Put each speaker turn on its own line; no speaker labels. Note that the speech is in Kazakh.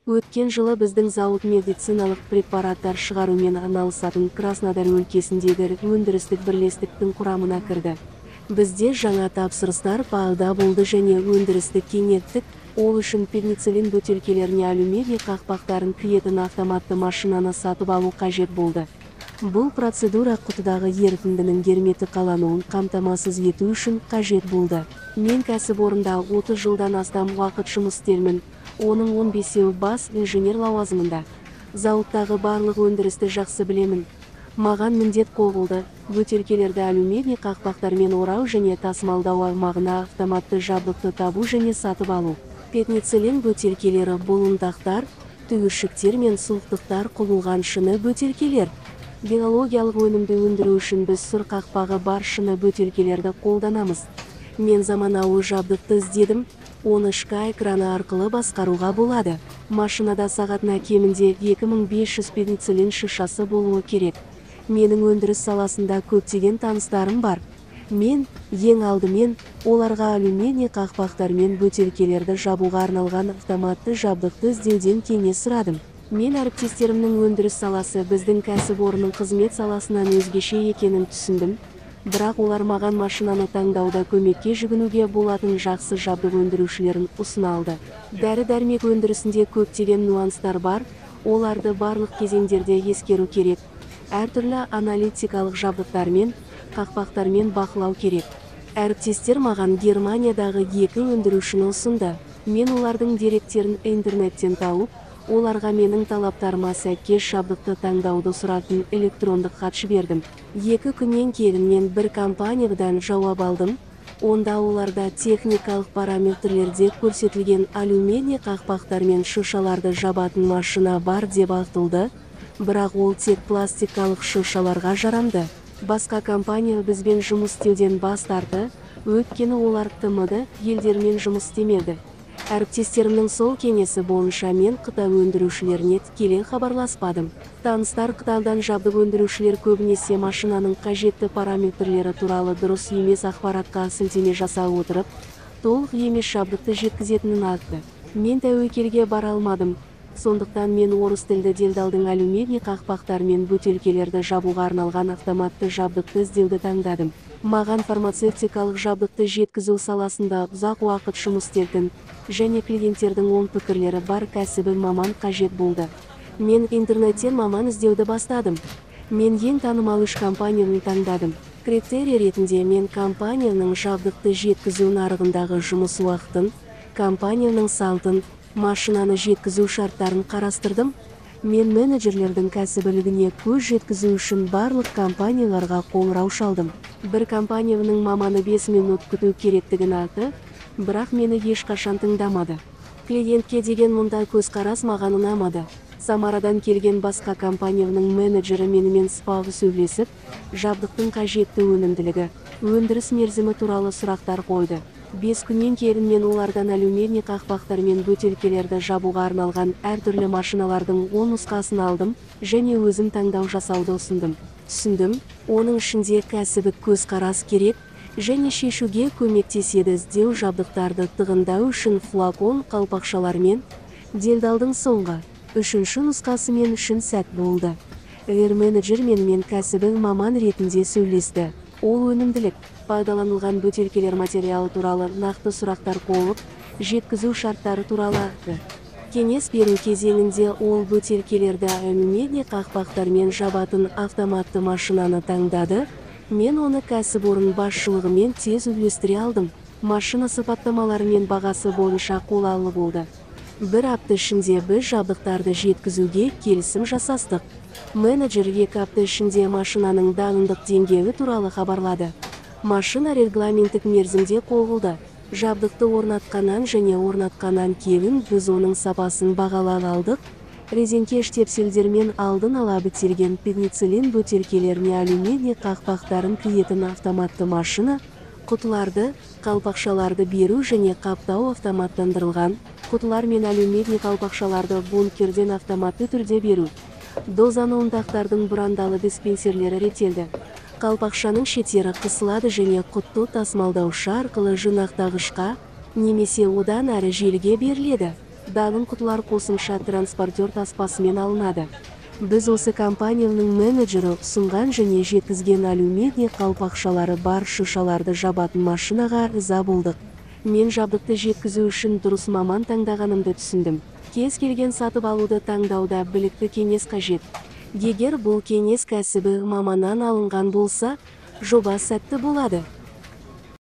Өткен жылы біздің зауыт медициналық препараттар шығарумен айналысатын Краснодар өлкесіндегі өндірістік бірлестіктің құрамына кірді. Бізде жаңа тапсырыстар пайда болды және өндірісті кеңейттік. Ол үшін пенициллин бөтелкелеріне алюминий қақпақтарын киетін автоматты машинаны сатып алу қажет болды. Бұл процедура құтыдағы ерітіндінің герметик қалануын қамтамасыз ету үшін қажет болды. Мен кәсіпорында 30 жылдан астам уақыт жұмыс істеймін. Оның 15-і бас инженер лауазымында. Зауыттағы барлық өндірісті жақсы білемін. Маған міндет қойылды. Бөтелкелерді алюминий қақпақтармен орау және тасымалдау аймағына автоматты жабдықты табу және сатып алу. Пенициллин бөтелкелері бұл ұнтақтар, түйіршіктер мен сұйықтықтар құйылған шыны бөтелкелер. Биологиялық өнімді өндіру үшін біз сұр қақпағы бар шыны бөтелкелерді қолданамыз. Мен заманауи жабдықты іздедім. Оны ішкі экраны арқылы басқаруға болады. Машинада сағатына кемінде 2500 пенициллин шишасы болуы керек. Менің өндіріс саласында көптеген таныстарым бар. Мен, ең алдымен, оларға алюминий қақпақтар мен бөтелкелерді жабуға арналған автоматты жабдықты іздеуден кеңес сұрадым. Мен әріптестерімнің өндіріс саласы біздің кәсіпорынның қызмет саласынан өзгеше екенін түсіндім. Бірақ олар маған машинаны таңдауда көмекке жүгінуге болатын жақсы жабдық өндірушілерін ұсына алды. Дәрі-дәрмек өндірісінде көптеген нюанстар бар, оларды барлық кезеңдерде ескеру керек. Әртүрлі аналитикалық жабдықтармен, қақпақтармен бақылау керек. Әріптестер маған Германиядағы 2 өндірушіні ұсынды. Мен олардың деректерін интернеттен тауып, оларға менің талаптарыма сәйкес жабдықты таңдауды сұратын электрондық хат жібердім. 2 күннен кейін мен бір компаниядан жауап алдым. Онда оларда техникалық параметрлерде көрсетілген алюминий қақпақтар мен шишаларды жабатын машина бар деп айтылды. Бірақ ол тек пластикалық шишаларға жарамды. Басқа компания бізбен жұмыс істеуден бас тартты, өйткені олар ТМД елдермен жұмыс істемеді. Әріптестерімнің сол кеңесі бойынша мен Қытай өндірушілеріне тікелей хабарласпадым. Таныстар Қытайдан жабдық өндірушілер көбінесе машинаның қажетті параметрлері туралы дұрыс емес ақпаратқа сілтеме жасай отырып, толық емес жабдықты жеткізетінін айтты. Мен тәуекелге бара алмадым. Сондықтан мен орыс тілді делдалдың алюминий қақпақтар мен бөтелкелерді жабуға арналған автоматты жабдықты іздеуді таңдадым. Маған фармацевтикалық жабдықты жеткізу саласында ұзақ уақыт жұмыс істейтін және клиенттердің оң пікірлері бар кәсіби маман қажет болды. Мен интернеттен маман іздеуді бастадым. Мен ең танымал 3 компанияны таңдадым. Критерий ретінде мен компанияның жабдықты жеткізу нарығындағы жұмыс уақытын, компанияның салтын, машинаны жеткізу шарттарын қарастырдым. Мен менеджерлердің кәсібілігіне көз жеткізу үшін барлық компанияларға қоңырау шалдым. Бір компанияның маманы 5 минут күту керектігін айтты, бірақ мені ешқашан тыңдамады. Клиентке деген мұндай көзқарас маған ұнамады. Самарадан келген басқа компанияның менеджері менімен сыпайы сөйлесіп, жабдықтың қажетті өнімділігі, өндіріс мерзімі туралы сұрақтар қойды. 5 күннен кейін мен олардан алюминий қақпақтар мен бөтелкелерді жабуға арналған әртүрлі машиналардың 10 нұсқасын алдым және өзім таңдау жасауды ұсындым. Түсіндім, оның ішінде кәсіби көзқарас керек және шешуге көмектеседі іздеу жабдықтарды тығындау үшін флакон қалпақшалармен. Делдалдың соңғы 3-ші нұсқасы мен үшін сәт болды. Менеджер мен кәсіби маман ретінде сөйлесті. Ол өнімділік, пайдаланылған бөтелкелер материалы туралы нақты сұрақтар қойып, жеткізу шарттары туралы айтты. Кеңес беру кезеңінде ол бөтелкелерді алюминий қақпақтармен жабатын автоматты машинаны таңдады. Мен оны кәсіпорын басшылығымен тез үйлестіре алдым. Машина сипаттамалары мен бағасы бойынша қолайлы болды. Бір апта ішінде біз жабдықтарды жеткізуге келісім жасастық. Менеджер 2 апта ішінде машинаның дайындық деңгейі туралы хабарлады. Машина регламенттік мерзімде қойылды. Жабдықты орнатқаннан кейін біз оның сапасын бағалай алдық. Резеңке штепсельдермен алдын ала бітелген пенициллин бөтелкелеріне алюминий қақпақтарын киетін автоматты машина, құтыларды, қалпақшаларды беру және қаптау автоматтандырылған, құтылар мен алюминий қалпақшаларды бункерден автоматты түрде беру. Дозаны ұнтақтардың бұрандалы диспенсерлері реттелді. Қалпақшаның шеттері қысылады және құтты тасымалдаушы арқылы жинақтағышқа немесе одан әрі желіге беріледі. дагын кутулар косымша транспортер таспасымен алынады. Біз осы компанияның менеджері ұсынған және жеткізген алюминий қалпақшалары бар шишаларды жабатын машинаға риза болдық. Мен жабдықты жеткізу үшін дұрыс маман таңдағанымды түсіндім. Кез келген сатып алуды таңдауда білікті кеңес қажет. Егер бұл кеңес кәсіби маманнан алынған болса, жоба сәтті болады.